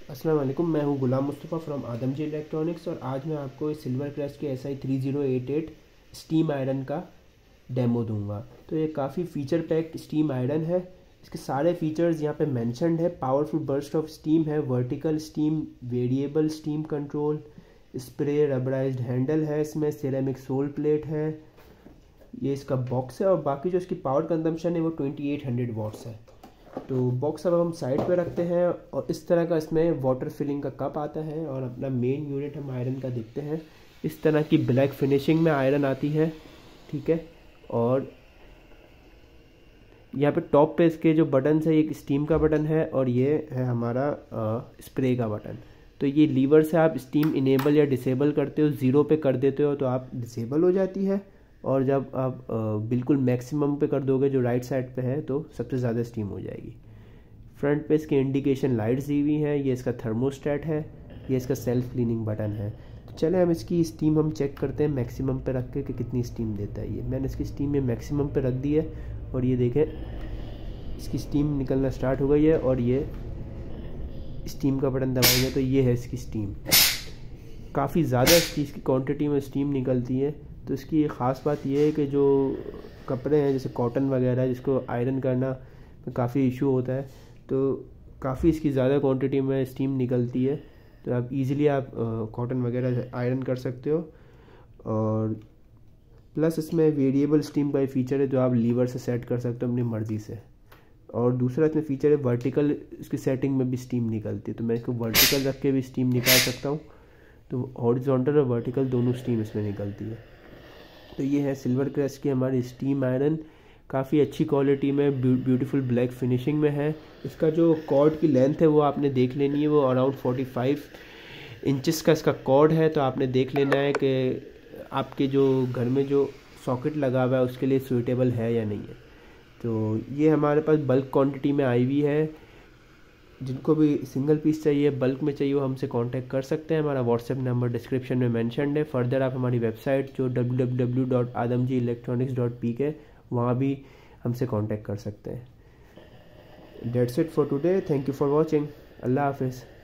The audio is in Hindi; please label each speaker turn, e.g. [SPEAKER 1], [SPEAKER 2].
[SPEAKER 1] अस्सलाम वालेकुम, मैं हूं गुलाम मुस्तफ़ा फ्रॉम आदमजी इलेक्ट्रॉनिक्स और आज मैं आपको इस सिल्वर क्रेस्ट के SI3088 स्टीम आयरन का डेमो दूंगा। तो ये काफ़ी फ़ीचर पैक स्टीम आयरन है। इसके सारे फीचर्स यहाँ पे मेंशन्ड है। पावरफुल बर्स्ट ऑफ स्टीम है, vertical steam, variable steam control, spray rubberised handle है, इसमें सिरेमिक सोल प्लेट है, ये इसका बॉक्स है और बाकी जो इसकी पावर कंजम्पशन है वो 2800 वाट्स है। तो बॉक्स अब हम साइड पे रखते हैं और इस तरह का इसमें वाटर फिलिंग का कप आता है और अपना मेन यूनिट हम आयरन का देखते हैं। इस तरह की ब्लैक फिनिशिंग में आयरन आती है, ठीक है। और यहाँ पे टॉप पे इसके जो बटन है, एक स्टीम का बटन है और ये है हमारा स्प्रे का बटन। तो ये लीवर से आप स्टीम इनेबल या डिसेबल करते हो, ज़ीरो पे कर देते हो तो आप डिसेबल हो जाती है, और जब आप बिल्कुल मैक्सिमम पे कर दोगे जो राइट साइड पे है तो सबसे ज़्यादा स्टीम हो जाएगी। फ्रंट पे इसके इंडिकेशन लाइट्स दी हुई हैं, ये इसका थर्मोस्टेट है, ये इसका सेल्फ क्लीनिंग बटन है। तो चले हम इसकी स्टीम हम चेक करते हैं मैक्सिमम पे रख के कि कितनी स्टीम देता है। ये मैंने इसकी स्टीम में मैक्सिमम पे रख दी है और ये देखें इसकी स्टीम निकलना स्टार्ट हो गई है और ये स्टीम का बटन दबाएंगे तो ये है इसकी स्टीम। काफ़ी ज़्यादा इसकी क्वांटिटी में स्टीम निकलती है। तो इसकी ख़ास बात यह है कि जो कपड़े हैं जैसे कॉटन वगैरह जिसको आयरन करना में काफ़ी इशू होता है, तो काफ़ी इसकी ज़्यादा क्वांटिटी में स्टीम निकलती है, तो आप इजीली आप कॉटन वगैरह आयरन कर सकते हो। और प्लस इसमें वेरिएबल स्टीम का फीचर है जो आप लीवर से सेट कर सकते हो अपनी मर्ज़ी से। और दूसरा इसमें फीचर है वर्टिकल, इसकी सेटिंग में भी स्टीम निकलती है, तो मैं इसको वर्टिकल रख के भी स्टीम निकाल सकता हूँ। तो हॉरिजॉन्टल और वर्टिकल दोनों स्टीम इसमें निकलती है। तो ये है सिल्वर क्रेस्ट की हमारी स्टीम आयरन, काफ़ी अच्छी क्वालिटी में, ब्यूटीफुल ब्लैक फिनिशिंग में है। इसका जो कॉर्ड की लेंथ है वो आपने देख लेनी है, वो अराउंड 45 इंचेस का इसका कॉर्ड है। तो आपने देख लेना है कि आपके जो घर में जो सॉकेट लगा हुआ है उसके लिए सूटेबल है या नहीं है। तो ये हमारे पास बल्क क्वांटिटी में आई हुई है। जिनको भी सिंगल पीस चाहिए, बल्क में चाहिए, वो हमसे कांटेक्ट कर सकते हैं। हमारा व्हाट्सएप नंबर डिस्क्रिप्शन में मेंशन्ड है। फर्दर आप हमारी वेबसाइट जो www.adamjielectronics.pk वहाँ भी हमसे कांटेक्ट कर सकते हैं। That's it for today, thank you for watching, अल्लाह हाफिज़।